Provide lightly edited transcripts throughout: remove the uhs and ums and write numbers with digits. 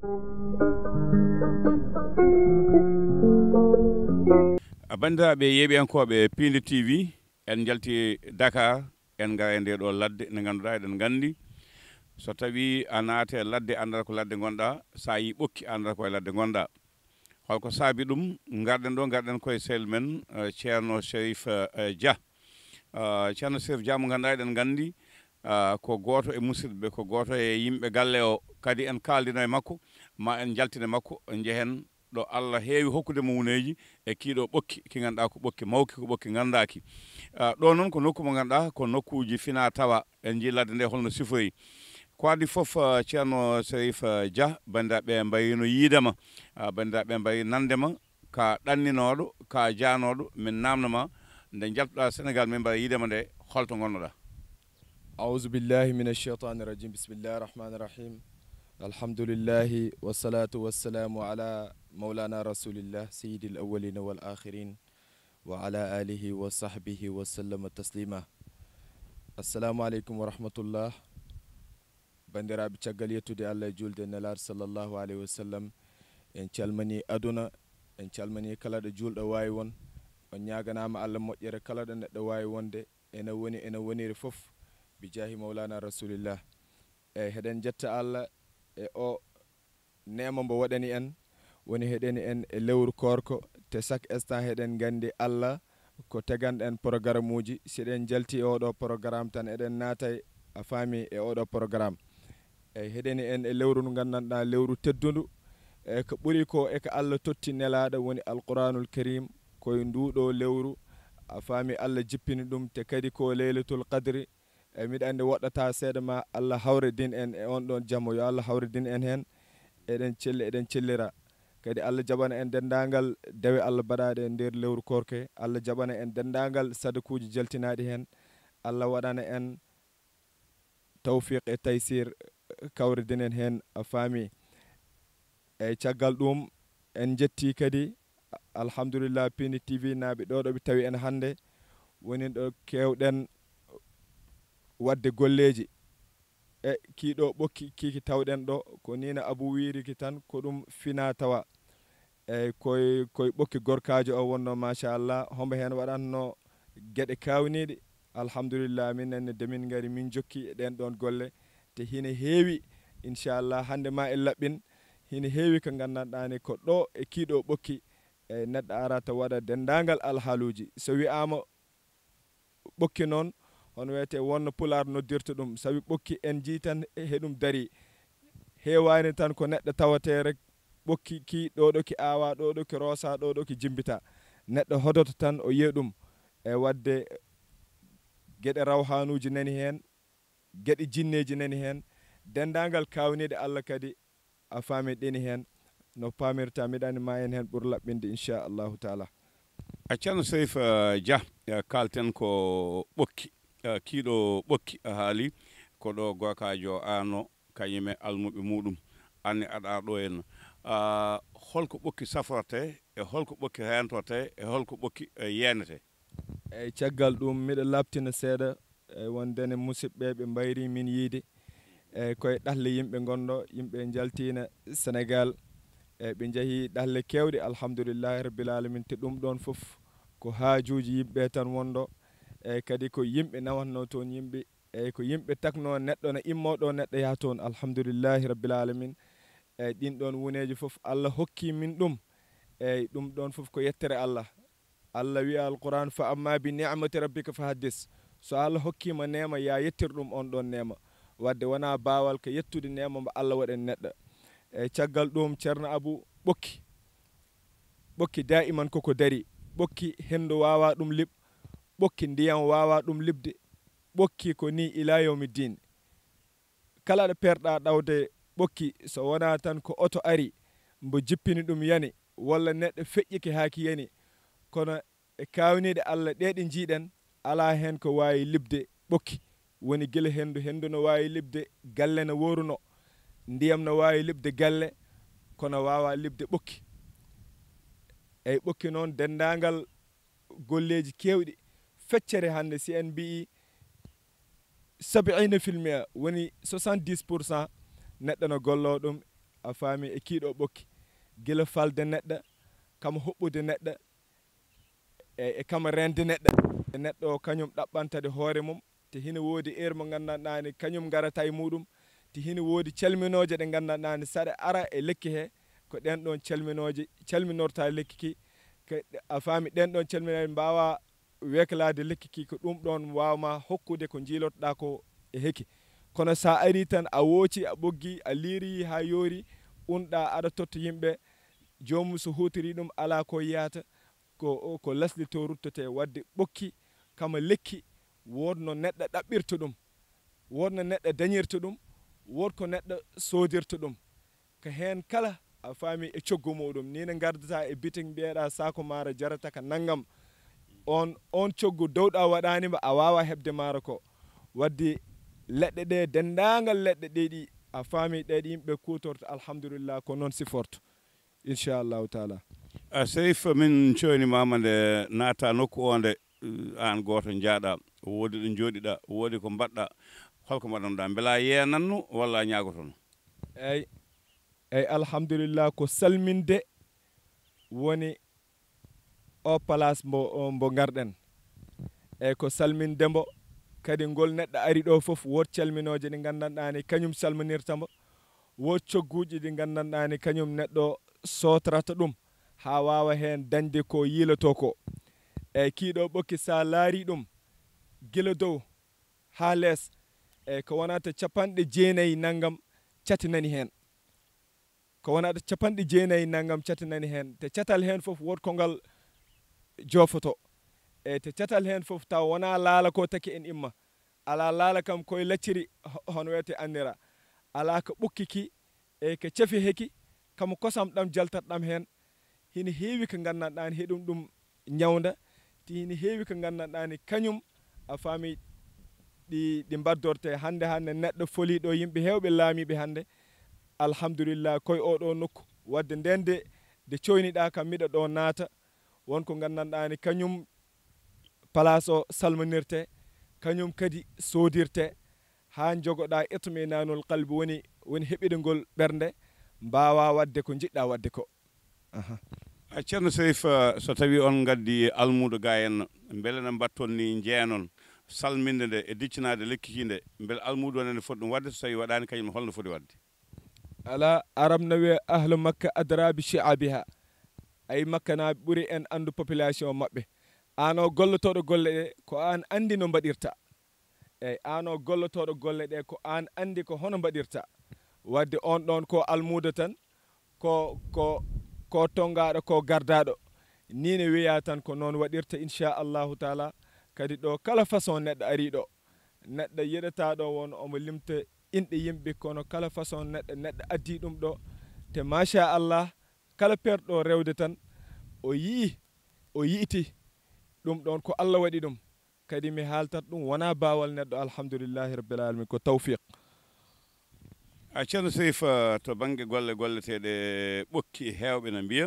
bandiraɓe yeeɓiyankoɓe Piindi TV en jalti Dakar en gara nde ɗo ladde nde ganduɗa eɗen gandi so tawi a naate ladde andata ko ladde gonɗa sa yi ɓokki andata koye ladde gonɗa holko saabi ɗum garɗen ɗo garɗen koye sehil men Thierno Cherif Dia Thierno Cherif Dia mo ganduɗa eɗen gandi ko goto e musidɓe ko goto e yimɓe galle o kadi en kaldino e makko ma en jaltine makko jehen ɗo Allah heewi hokkude mo wuneji e kiiɗo ɓokki ki ganduɗa ko ɓokki mawki ko ɓokki gandaki ɗo noon ko nokku mo ganduɗa ko nokkuji fina tawa en jii ladde nde holno sifoyi ko adi foof Thierno Cherif Dia bandiraɓe mbayino yiidema bandiraɓe mbayi nandema ka ɗanninoɗo ka janoɗo min namnoma nde jaltuɗa Sénégal min mbaɗa yiidema nde holto gonnoɗa أعوذ بالله من الشيطان الرجيم بسم الله الرحمن الرحيم الحمد لله والصلاة والسلام على مولانا رسول الله سيد الأولين والآخرين وعلى آله وصحبه وسلم تسليما السلام عليكم ورحمة الله bandiraɓe caggal yettude Allah e julde nelaɗo sallllahu alayhi wa sallam en calmini aduna en calmini kala ɗo julɗo wawi won on ñaganama Allah moƴƴere kala ɗo neɗɗo wawi wonde ene woniri foof bi jahi mawlana rasulillah e heɗen jetta Allah e o nema mbo waɗani en woni heɗeni en e lewru korko te chaque instant heɗen gandi Allah ko teganɗen programme uji siɗen jalti e oɗo programme tan eɗen naatay a faami e oɗo programme e heɗeni en e lewru ndu gandanɗa lewru teddudu e ko ɓuuri ko e ko Allah totti nelaɗo woni alquranul karim koye nduɗo lewru a faami Allah jippini ɗum te kadi ko leylatul qadri e miɗa andi woɗɗata seeɗa ma Allah hawridin en e on ɗon jammo yo Allah hawridin en hen eɗen celli eɗen cellira kadi Allah jaɓana en dendagal dewe Allah baɗaɗe e nder lewru korke Allah jaɓana en dendagal sadakuji jaltinaɗi hen Allah waɗana en tawfiq e taysir kawridinen hen a faami e caggal ɗum en jetti kadi alhamdulillah Piindi TV naaɓe ɗo ɗoɓe tawi en hannde woni ɗo kewɗen wadde golleji e kiiɗo ɓokki kiki tawɗen ɗo ko nina Abou wiriki tan ko ɗum fina tawa e koye ɓokki gorkajo o wonno machallah hombo hen waɗanno gueɗe kawniɗe alhamdulillah minen de min gari min jokki ɗen ɗon golle te hina heewi inchallah hande ma e laɓɓin hina heewi ko gandanɗani ko ɗo e kiiɗo ɓokki e neɗɗo arata waɗa dendagal alhaaluji so wiyama ɓokki noon hono wiyete wonno PULAAR noddirta ɗum sabi ɓokki en jii tan heɗum dari hewani tan ko neɗɗo tawate rek ɓokki ki ɗoɗo ki awa ɗoɗo ki roosa ɗoɗo ki jimbita neɗɗo hodoto tan o yiya ɗum e wadde gueɗe rawhanuji nani hen gueɗe jinneji nani hen dendagal kawnide Allah kadi a faami ɗeni hen no pamirta miɗani ma en hen ɓuur laɓɓinde inchallahu taala Thierno Cherif Dia kalten ko ɓokki kiiɗo ɓokki a haali ko ɗo gokajo ano kañume almuɓe muɗum anne aɗa ɗo henna holko ɓokki safrate e holko ɓokki rentote e holko ɓokki yenete eyyi caggal ɗum miɗa labtina seeɗa e wondene musidɓe ɓe mbayri min yiide e koye ɗahle yimɓe gonɗo yimɓe jaltina Sénégal e ɓe jeehi ɗahle kewɗe alhamdoulillahi rabbil alamin te ɗum ɗon foof ko haajuji yimɓe tan wonɗo e kadi ko yimɓe nawatno toon yimɓe e ko yimɓe takno neɗɗo no immoɗo neɗɗo yaha toon alhamdoulillahi rabbil alamin e ɗin ɗon wuneji foof Allah hokki min ɗum e ɗum ɗon foof ko yettere Allah Allah wiya alquran fa amma bi ni'mati rabbika fa haddis so Allah hokkima nema ya yettir ɗum on ɗon nema wadde wona bawal ko yettude nema mo Allah waɗen neɗɗo e caggal ɗum ceerno Abou ɓokki daiman koko dari ɓokki hendu wawa ɗum liɓ ɓokki ndiyam wawa ɗum libde ɓokki ko ni ila yawmi din kala ɗo perɗa ɗawde ɓokki so wona tan ko oto ari mbo jippini ɗum yani walla neɗɗo feƴƴike haki yani kono e kawnide Allah ɗeɗe jiiɗen ala hen ko wawi libde ɓokki woni guila hendu no wawi libde galle no woruno ndiyam no wawi libde galle kono wawa libde ɓokki eyyi ɓokki noon dendagal golleji kewɗi feccere hande si en mbi 70% woni 70% neɗɗo no gollo ɗum a faami e kiiɗo ɓokki gila falde neɗɗo kama hoɓɓude neɗɗo e kama rende neɗɗo e neɗɗo o kañum ɗaɓɓantade hoore mum te hina woodi heure mo nganndanɗaani kañum garata e muɗum te hina woodi calminooje ɗe nganndanɗaani saɗa ara e lekki he ko ɗen ɗon calminooje calminorta lekki ki a faami ɗen ɗon calminooje mbawa weklade lekki ki ko ɗum ɗon wawma hokkude ko jiilotoɗa ko e heki kono sa ari tan a wooci a ɓoggi a liiri ha yoori unɗa aɗa totta yimɓe jomum so hutiri ɗum ala ko yiyata ko lasli to ruttote wadde ɓokki kama lekki wodno neɗɗo ɗaɓɓirta ɗum wodno neɗɗo dañirta ɗum wodko neɗɗo sodirta ɗum ko hen kala a faami e coggu muɗum ni ne gardata e biting mbiyeɗa sako maaro jarata ka naggam on coggu dowɗa waɗanima a wawa hebde maaro ko wadde leɗɗe ɗe dendagal leɗɗe ɗeɗi a faami ɗeɗi yimɓe kutorto alhamdulillah ko noon siforto inchallahu taala Cherif min coynimama nde naata nokku onde an goto jaaɗa woodi ɗo jooɗiɗa woodi ko mbaɗɗa holko mbaɗanɗa beela yenanno walla ñagotono eyyi alhamdulillah ko salminde woni o place mbo garɗen eyyi ko salmindembo kadi ngol neɗɗo ari ɗo foof wood calminoje ɗi gandanɗani kañum salminirtamo wood cogguji ɗi gandanɗani kañum neɗɗo sotrata ɗum ha wawa hen dañde ko yiiloto ko eyyi kiiɗo ɓokki sa laari ɗum guila dow ha less eyyi ko wonata capanɗe jeenayyi naggam catinani hen ko wonata capanɗe jeenayyi naggam catinani hen te catal hen foof wood ko ngal jofoto eyyi te catal hen foof taw wona laala ko taki en imma ala laala kam koye lacciri hono wiyete andira ala ko ɓokkiki e ko cafi heki kamo kosam ɗam jaltat ɗam hen hina heewi ko gandanɗani heɗum ɗum ñawda te hina heewi ko gandanɗani kañum a faami ɗi mbaddorte hande neɗɗo foliɗo yimɓe hewɓe laamiɓe hande alhamdulillah koye oɗo nokku wadde ndende de coyniɗa kam miɗo ɗo naata wonko gandanɗani kañum place o salminirte kañum kadi sodirte ha jogoɗa itminanul qalbi woni heɓidogol ɓernde mbawa wadde ko jiɗɗa wadde ko Thierno Cherif so tawi on gaddi almudo ga en beele ne mbatton ni jeenon salminde nde e diccinade lekki ki nde beele almudo on ene foti ɗum wadde so tawi waɗani kañum holno foti wadde ala arabna wiya ahlu makka adra bi shi'abiha ay makka na ɓuuri en andu population mabɓe an o gollotoɗo golle ɗe ko an andi no mbaɗirta eyyi an o gollotoɗo golle ɗe ko an andi ko hono mbaɗirta wadde on ɗon ko almudo tan ko tongaɗo ko gardaɗo ni ne wiya tan ko noon waɗirta inchallahu taala kadi ɗo kala façon neɗɗo ari ɗo neɗɗo yiɗata ɗo won omo limta inɗe yimɓe kono kala façon neɗɗo addi ɗum ɗo te machallah kala perɗo rewde tan o yiiti ɗum ɗon ko Allah waɗi ɗum kadi mi haaltat ɗum wona bawal neɗɗo alhamdulillahi rabbil alamin ko tawfiq Thierno Cherif to banggue golleteɗe ɓokki hewɓe ne mbiya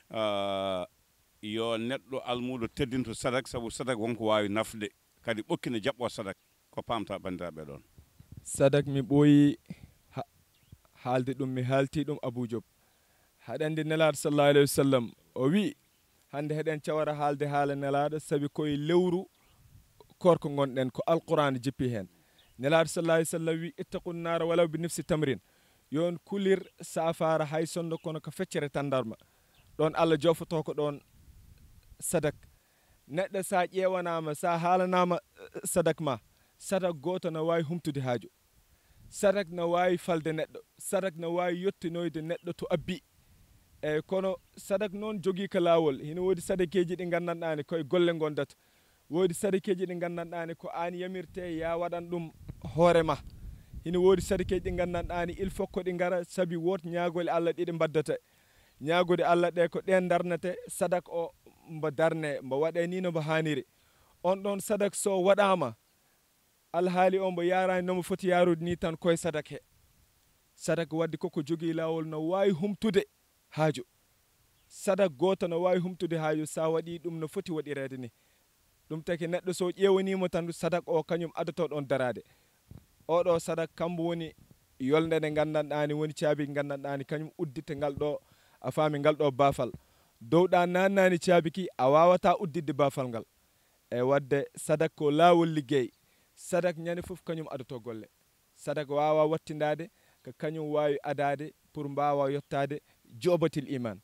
yo neɗɗo almudo teddinto sadak saabu sadak wonko wawi nafde kadi ɓokki ne jaɓɓo sadak ko pamta bandiraɓe ɗon sadak mi ɓooyi haalde ɗum mi haalti ɗum Abou Diop haɗa andi nelaɗo sallallahu alayhi wa sallam o wi hande heɗen cawara haalde haala nelaɗo saabi koye lewru korko gonɗen ko alqur'an jippi hen nelaɗo sallallahu alayhi wa sallam wi ittaqun nara walaw bi nifsi tamrin yon kulir safara hay sonno kono ko feccere tandarma ɗon Allah jofoto ko ɗon sadak neɗɗo sa ƴewanama sa haalanama sadak ma sadak goto no wawi humtude haaju sadak no wawi falde neɗɗo sadak no wawi yettinoyde neɗɗo to abbi eyyi kono sadak noon jogui ko lawol hino woodi sadakeji ɗi gandanɗani koye golle gondata woodi sadakeji ɗi gandanɗani ko an yamirte ya waɗan ɗum hoorema hino woodi sadakeji ɗi gandanɗani il faut ko ɗi gara saabi woot ñagole Allah ɗiɗi mbaddata ñagude Allah ɗe ko ɗen darnete sadak o mbo darne mbo waɗe ni no mbo hanniri on ɗon sadak so waɗama alhaali o mbo yarani nomo foti yarude ni tan koye sadak he sadak wadde koko jogui lawol no wawi humtude haaju sadak goto no wawi humtude haaju sa waɗi ɗum no foti waɗirede ni ɗum taki neɗɗo so ƴewanimo tan sadak o kañum adato ɗon darade oɗo sadak kambo woni yolnde nde gandanɗani woni caabi gandanɗani kañum uddite ngal ɗo a faami ngal ɗo baafal dowɗa nannani caabi ki a wawata uddidde baafal ngal e wadde sadak ko laawol liggey sadak ñande fof kañum adoto golle sadak wawa wattindade ko kañum wawi adade pour mbawa yettade jobatil iman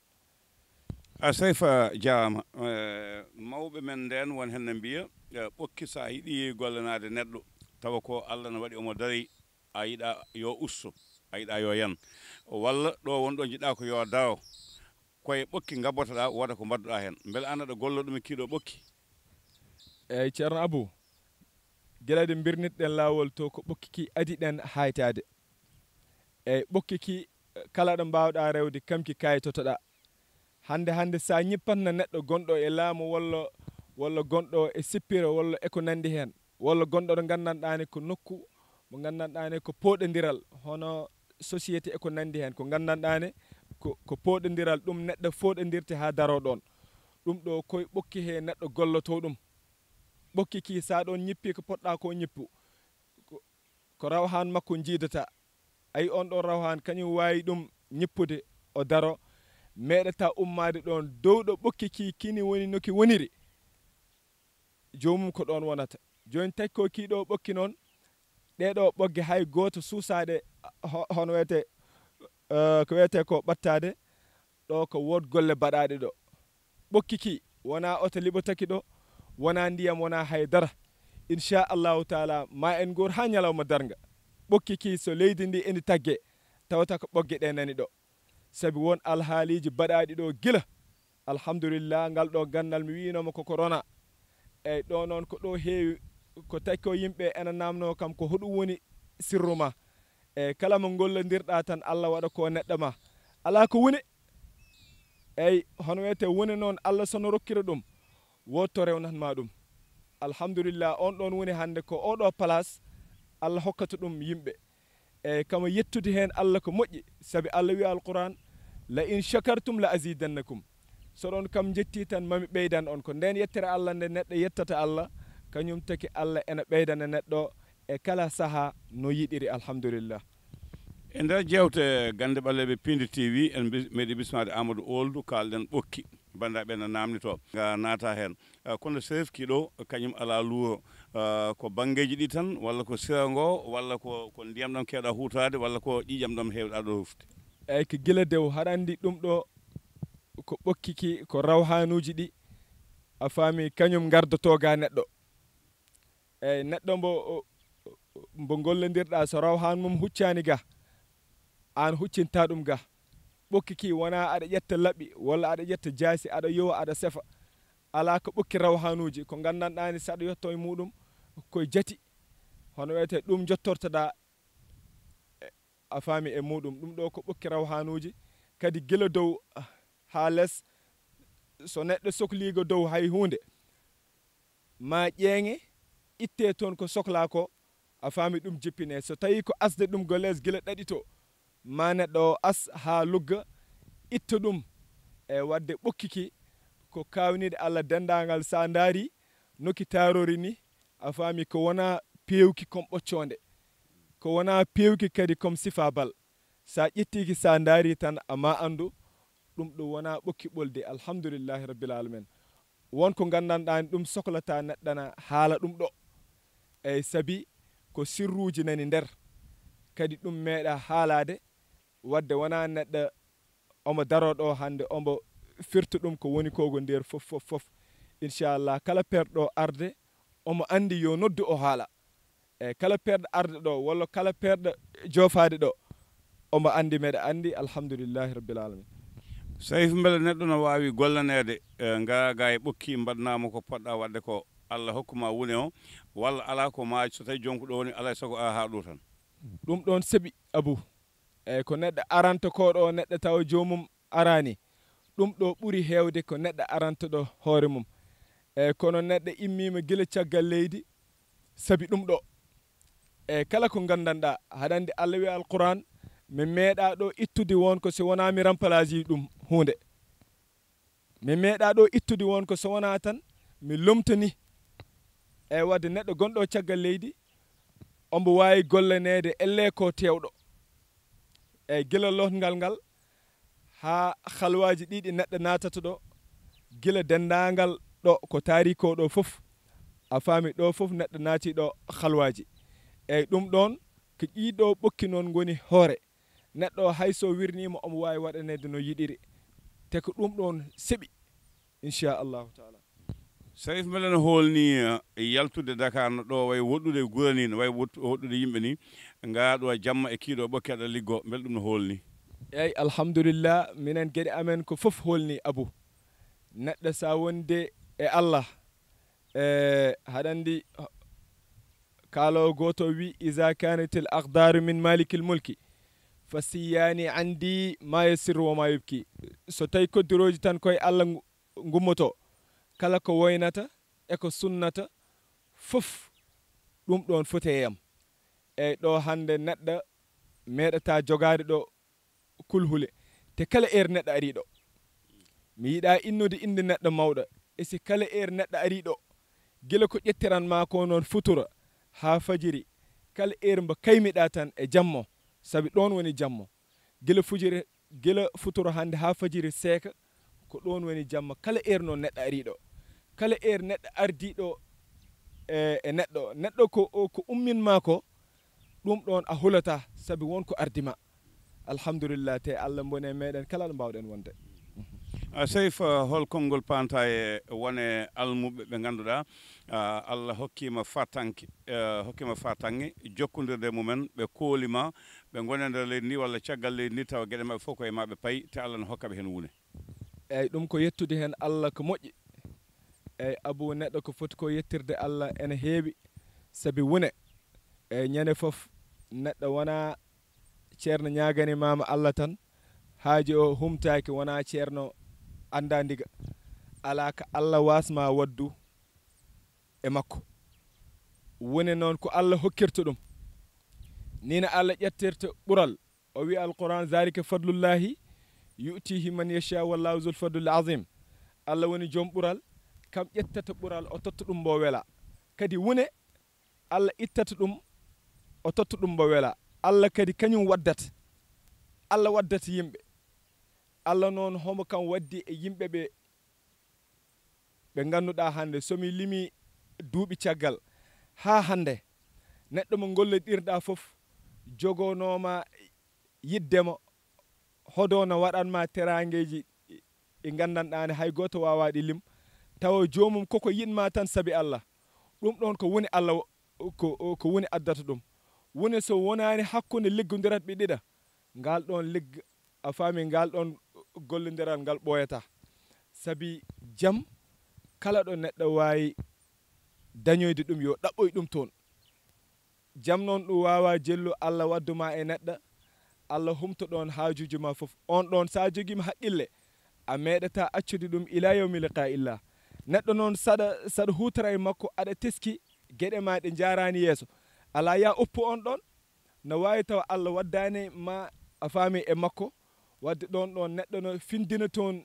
a sayfa jarama mawɓe men nden won hen ne mbiya ɓokki sa yiiɗi gollanade neɗɗo tawa ko Allah ne waɗi omo dari a yiɗa yo usto a yiɗa yo yan walla ɗo wonɗo jiɗɗa ko yo daro koye ɓokki gabbotoɗa woda ko mbadduɗa hen beele an aɗa gollo ɗum e kiiɗo ɓokki eyyi ceerno Abou guila de birnitɗen lawol to ko ɓokki ki adi ɗen haytade eyyi ɓokki ki kala ɗo mbawɗa rewde kamki kayitotoɗa hande sa ñippatno neɗɗo gonɗo e laamu walla gonɗo e sippira walla eko nandi hen walla gonɗo ɗo gandanɗani ko nokku mo gandanɗani ko poɗodiral hono société eko nandi hen ko gandanɗani ko poɗodiral ɗum neɗɗo foɗodirte ha daro ɗon ɗum ɗo koye ɓokki he neɗɗo golloto ɗum ɓokki ki sa ɗon ñippi ko poɗɗa ko ñippu ko rawhan makko jiidata ayi on ɗon rawhan kañum wawi ɗum ñippude o daro meɗata ummade ɗon dowɗo ɓokki ki kini woni noki woniri jomum ko ɗon wonata joni tagi ko kiɗo ɓokki noon ɗeɗo ɓogge hay goto suusade hono wiyete ko wiyete ko ɓattade ɗo ko wod golle baɗaɗe ɗo ɓokki ki wona oto liɓotaki ɗo wona ndiyam wona haydara inchallahu taala ma en gor ha ñalawma darga ɓokki ki so leydi ndi eni tagge tawata ko ɓogge ɗe nani ɗo saabi won alhaaliji baɗaɗi ɗo gila alhamdulillah ngal ɗo gandal mi winoma ko corona eyyi ɗo noon ko ɗo heewi ko tagi ko yimɓe ena namno kam ko hoɗum woni sirru ma eyyi kala mo gollodirɗa tan Allah waɗa ko neɗɗo ma ala ko woni eyyi hono wiyete woni noon Allah sono rokkira ɗum wotto rewnatma ɗum alhamdulillah on ɗon woni hande ko oɗo place Allah hokkata ɗum yimɓe eyyi kama yettude hen Allah ko moƴƴi saabi Allah wi alquran la in shakartum la azidannakum so ɗon kam jetti tan mami ɓeydan on ko nden yettere Allah nde neɗɗo yettata Allah kañum taki Allah ena ɓeydana neɗɗo e kala saaha no yiɗiri alhamdulillah e nder jewte Gannde Baleebe Piindi TV en meeɗi bismade Amadou Oldou kalɗen ɓokki bandaɓe ne namnito ga naata hen kono Cherif kiɗo kañum ala luuro ko banggueji ɗi tan walla ko sirango walla ko ndiyam ɗam kewɗa hutade walla ko ƴiƴam ɗam hewɗa ɗo hufde eyyi ko guila dew haɗa andi ɗum ɗo ko ɓokki ki ko rawhanuji ɗi a faami kañum gardotoga neɗɗo eyyi neɗɗo mbo gollodirɗa so rawhan mum huccani ga an huccinta ɗum ga ɓokki ki wona aɗa ƴetta laaɓi walla aɗa ƴetta jaasi aɗa yowa aɗa sefa ala ko ɓokki rawhanuji ko gandanɗani saɗa yetto e muɗum koye jati hono wiyete ɗum jottortoɗa a faami e muɗum ɗum ɗo ko ɓokki rawhanuji kadi guila dow ha less so neɗɗo sohligo dow hay hunde ma ƴeeŋe itte toon ko sohla ko a faami ɗum jippine so tawi ko asde ɗum go less guila ɗaɗi to ma neɗɗo as ha lugga itta ɗum e wadde ɓokki ki ko kawnide Allah dendagal sa daari noki tarori ni a faami ko wona pewki kom ɓocconde ko wona pewki kadi comme sifa bal sa ƴettiki sa daari tan ama andu ɗum ɗo wona ɓokki ɓolde alhamdulillahi rabbil alamin wonko gandanɗani ɗum sohlata neɗɗana haala ɗum ɗo eyyi saabi ko sirruji nani nder kadi ɗum meeɗa haalade wadde wona neɗɗo omo daro ɗo hande omo firta ɗum ko woni kogo nder fof inchallah kala perɗo arde omo andi yo noddu o haala eyyi kala perɗo arde ɗo walla kala perɗo jofade ɗo omo andi meɗa andi alhamdulillahi rabbil alamin Cherif beele neɗɗo no wawi gollanede ga e ɓokki mbaɗnama ko poɗɗa wadde ko Allah hokkuma woni o walla ala ko maaji so tawi jonko ɗo woni alay saago a ha ɗo tan ɗum ɗon seeɓi Abou eyyi ko neɗɗo aranta ko ɗo neɗɗo tawa jomum arani ɗum ɗo ɓuuri hewde ko neɗɗo aranta ɗo hoore mum eyyi kono neɗɗo immima guila caggal leydi saabi ɗum ɗo eyyi kala ko gandanɗa haɗa andi Allah wi alquran mi meeɗa ɗo ittude wonko so wona mi remplace ɗum hunde mi meeɗa ɗo ittude wonko so wona tan mi lomtani eyyi wadde neɗɗo gonɗo caggal leydi ombo wawi gollanede elle ko tewɗo eyyi gila lotgal ngal ha halwaji ɗiɗi neɗɗo natata ɗo gila dendagal ɗo ko taari ko ɗo fof a faami ɗo fof neɗɗo naati ɗo halwaji eyyi ɗum ɗon ko ɗiɗo ɓokki noon goni hoore neɗɗo hayso wirnima omo wawi waɗanede no yiɗiri te ko ɗum ɗon seeɓi inchallahu taala Cherif mbeɗen holni yaltude Dakar no ɗo way woɗɗude gura ni no way woɗɗude yimɓe ni ngaɗo jamma e kiiɗo ɓokki aɗa liggo beele ɗum no holni eyyi alhamdulillah minen gueɗe amen ko fof holni Abou neɗɗo sa wonde e Allah haɗa andi kaalowo goto wi iza kanatil aqdaru min malikil mulki fasiyani andi ma yassirru wa ma yubki so tawi koddiroji tan koye Allah gummoto kala ko woynata e ko sunnata fof ɗum ɗon foteyam eyyi ɗo hande neɗɗo meɗata jogade ɗo kulhule te kala heure neɗɗo ari ɗo mi yiiɗa innude inde neɗɗo mawɗo e si kala heure neɗɗo ari ɗo gila ko ƴettiranma ko noon futura ha fajiri kala heure mbo kaymiɗa tan e jammo saabi ɗon woni jammo gila fujiri gila futuro hande ha fajiri seeka ko ɗon woni jamma kala heure noon neɗɗo ari ɗo kala heure neɗɗo ardiɗo e neɗɗo ko umminma ko ɗum ɗon a hulata saabi wonko ardima alhamdulillah te Allah bone meɗen kala ɗo mbawɗen wonde Cherif hol konngol panta e wone almuɓe ɓe ngannduɗaa Allah hokkima fatange jokkodirde mumen ɓe koolima ɓe gone nder leydi ndi walla caggal leydi ndi tawa gueɗe maɓɓe fof koye maɓe payi te Allah ne hokkaɓe hen wune eyyi ɗum ko yettude hen Allah ko moƴƴi eyyi Abou neɗɗo ko foti ko yettirde Allah ene heewi saabi wune eyyi ñande foof neɗɗo wona ceerno ñagani mama Allah tan haaji o humtaki wona ceerno anda ndiga ala ko Allah wasma waddu e makko woni noon ko Allah hokkirta ɗum nina Allah ƴettirta ɓural o wi alquran zalika fadlullahi yu'tihi man yasha wallahu zul fadlil azim Allah woni joom ɓural kam ƴettata ɓural o totta ɗum mbo wela kadi wone Allah ittata ɗum o totta ɗum mbo wela Allah kadi kañum waddata Allah waddata yimɓe Allah noon homo kam waddi e yimɓe ɓe ganduɗa hande somi limi duuɓi caggal ha hande neɗɗo mo gollodirɗa fof jogonoma yiddemo hodo no waɗanma teragueji ɗi gandanɗane hay goto wawaɗi lim tawa jomum koko yinma tan saabi Allah ɗum ɗon ko woni Allah ko woni addata ɗum woni so wonani hakkude liggodirat ɓe ɗiɗa ngal ɗon ligg a faami ngal ɗon gollodiral ngal ɓoyata saabi jaam kala ɗo neɗɗo wawi dañoyde ɗum yo ɗaɓɓoy ɗum toon jaam noon ɗum wawa jellu Allah wadduma e neɗɗo Allah humto ɗon hajuji ma foof on ɗon sa joguima haqqille a meɗata accude ɗum ila yawmi liqa illah neɗɗo noon saɗa hutara e makko aɗa teski gueɗe ma ɗe jarani yeeso ala ya oppu on ɗon no wawi taw Allah waddani ma a faami e makko wadde ɗon ɗon neɗɗo no findina toon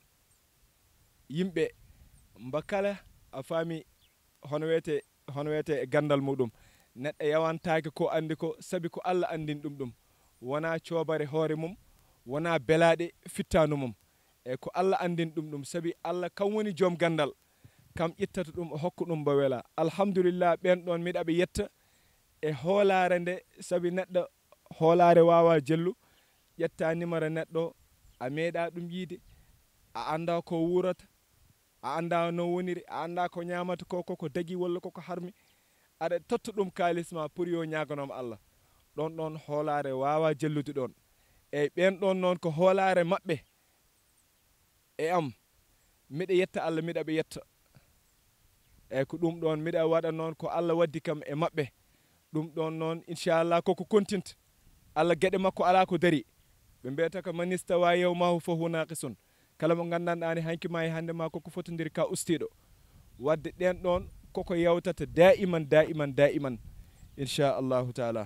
yimɓe mbakala a faami hono wiyete e gandal muɗum neɗɗo yawantaki ko andi ko saabi ko Allah andin ɗum wona coobare hoore mum wona belaɗe fittanu mum e ko Allah andin ɗum saabi Allah kam woni joom gandal kam ƴettata ɗum o hokka ɗum mbo wela alhamdulillah ɓen ɗon miɗaɓe yetta e hoolare nde saabi neɗɗo hoolare wawa jellu ƴetta numéro neɗɗo a meeɗa ɗum yiide a anda ko wurata a anda no woniri a anda ko ñamata koko dagui walla koko harmi aɗa totta ɗum kalisma pour yo ñaganoma Allah ɗon ɗon hoolare wawa jellude ɗon eyyi ɓen ɗon noon ko hoolare mabɓe e am miɗa yetta Allah miɗaɓe yetta eyyi ko ɗum ɗon miɗa waɗa noon ko Allah waddi kam e mabɓe ɗum ɗon noon inchallah koko continte Allah gueɗe makko ala ko daari ɓe mbiyata ko man istawa yawmahu fa huwa naqisun kala mo gandanɗani hanki ma e hande ma koko fotodiri ka ustiɗo wadde ɗen ɗon koko yawtata daiman inchallahu taala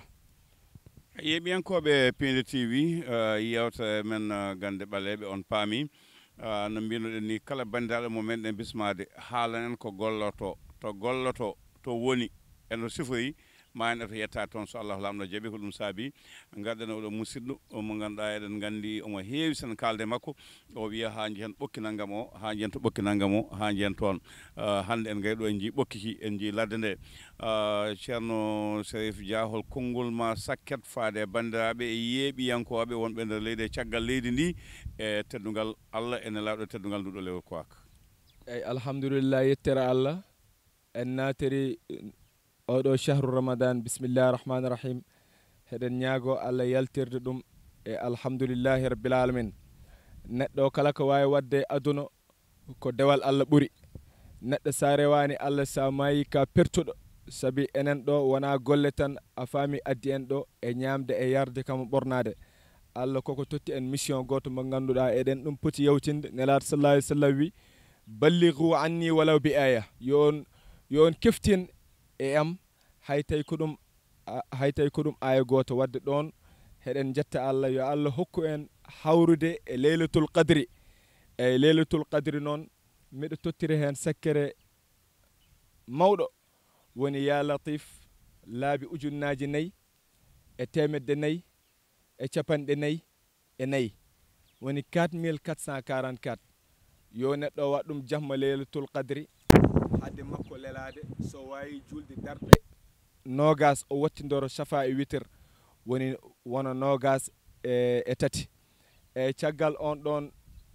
yeɓiyankoɓe Piindi TV yewta men Gannde Baleebe on paami no mbinoɗen ni kala bandiraɗo mo men ɗen bismade haalanen ko golloto to woni eno sifoyi ma en to yetta toon so Allah lamɗo jaaɓi ko ɗum saabi garɗen oɗo musidɗo mo ganduɗa eɗen gandi omo heewi sen kalde makko o wiya ha jihen ɓokki naggam o ha jihen to ɓokki naggam o ha jihen toon hande en gayɗo en jii ɓokkiki en jii ladde nde Thierno Cherif Dia hol konngol ma sakket faade bandiraɓe e yeeɓiyankoɓe wonɓe nder leydi e caggal leydi ndi e teddugal Allah ene lawɗo teddugal nduɗo lewru Kowak. eyyi alhamdulillah yettere Allah en natiri oɗo shahru ramadan bisimillahi rahmani rahim heɗen ñaago Allah yaltirde ɗum e alhamdulillahi rabbil alamin neɗɗo kala ko wawi wadde aduna ko dewal Allah ɓuuri neɗɗo sa rewani Allah sa maayi ka pertuɗo saabi enen ɗo wona golle tan a faami addi en ɗo e ñamde e yarde kam ɓornade Allah koko totti en mission goto mo ganduɗa eɗen ɗum poti yawtinde nelaɗo sallallahu alih w sallam wi ballighu anni walaw bi aya yon keftin e am hay tawi ko ɗum aya goto wadde ɗon heɗen jetta Allah yo Allah hokku en hawrude e leylatul qadri e leylatul qadri noon miɗo tottiri hen sakkere mawɗo woni ya latif laabi ujunnaji 4 e temedde 4 e capanɗe 4 e 4 woni 4444 yo neɗɗo waɗ ɗum jamma leylatul qadri hadde makko lelade so wawi julde darɗe nogas o wattindoro safa e witre woni wona nogas e tati e caggal on ɗon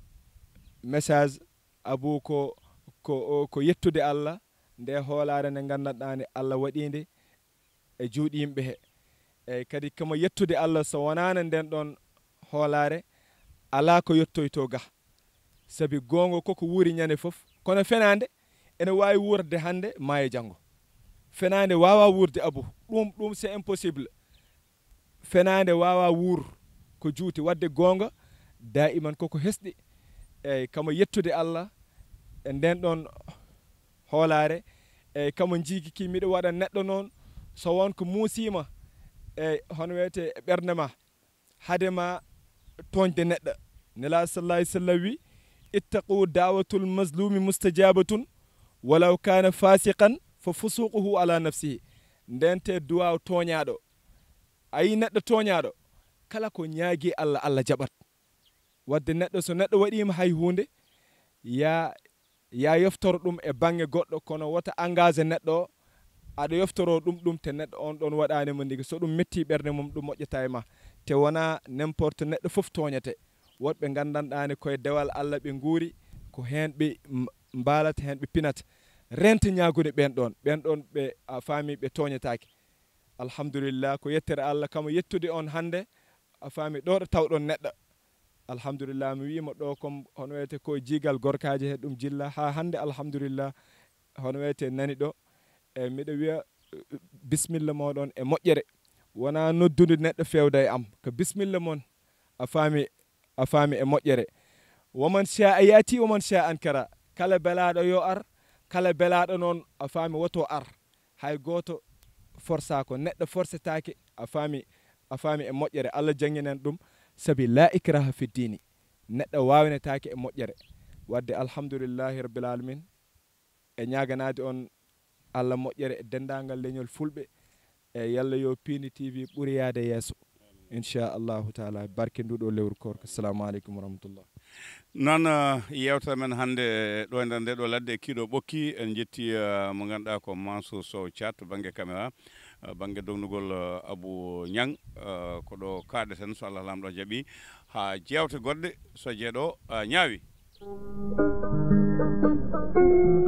message abou ko yettude Allah nde hoolare nde gandanɗa Allah waɗinde e juuɗe yimɓe he eyyi kadi kamo yettude Allah so wonano nden ɗon hoolare ala ko yettoyto ga saabi gonga koko wuuri ñande foof kono fenade ene wawi wurde hande maayo janggo fenade wawa wurde abou ɗum c'est impossible fenade wawa wuur ko juuti wadde gonga daiman koko hesɗi eyyi kamo yettude Allah e nden ɗon hoolare eyyi kamo jiigiki miɗo waɗa neɗɗo noon so wonko muusima eyyi hono wiyete e ɓerde ma hadema toñde neɗɗo nela sallallahu alih w sallam wi ittaqu dawatul mazlumi mustajabatun walaw kana fasiqan fa fusuquhu ala nafsihi ndente duwaw toñaɗo ayi neɗɗo toñaɗo kala ko ñaagui Allah Allah jaɓat wadde neɗɗo so neɗɗo waɗima hay hunde ya yoftoro ɗum e banggue goɗɗo kono wota engagé neɗɗo o aɗa yoftoro ɗum te neɗɗo on ɗon waɗanimo ndigui so ɗum metti ɓerde mum ɗum moƴƴata e ma te wona n'importe neɗɗo foof toñete woɗɓe gandanɗani koye dewal Allah ɓe guuri ko hen ɓe mbalata hen ɓe pinata rente ñagude ɓen ɗon ɓe a faami ɓe toñetake alhamdulillah ko yettere Allah kamo yettude on hande a faami ɗo ɗo tawɗon neɗɗo alhamdulillah mi wima ɗo comme hono wiyete ko jiigal gorkaji he ɗum jilla ha hande alhamdulillah hono wiyete nani ɗo e miɗo wiya bisimilla moɗon e moƴƴere wona noddude neɗɗo fewda e am ko bisimilla moon a faami e moƴƴere woman sha a yaati woman sha ankara kala belaɗo yo ar kala belaɗo noon a faami woto ar hay goto força ko neɗɗo forcetake a faami e moƴƴere Allah janginen ɗum saabi la ikraha fi dini neɗɗo wawnetake e moƴƴere wadde alhamdulillahi rabbil alamin e ñaganade on Allah moƴƴere e dendagal leñol fulɓe e yalla yo Piindi TV ɓuuri yaade yesso inchallahu taala barke nduɗo lewru korko assalamu aleykum wa rahmatullah noon yewtere men hande ɗo e nder nde ɗo ladde kiiɗo ɓokki en jetti mo ganduɗa ko Mansour Sow Thiat to banggue caméra banggue dognugol Abou Niang ko ɗo kaɗeten so Allah lamɗo jaaɓi ha jewte goɗɗe so jeeɗo ñaawi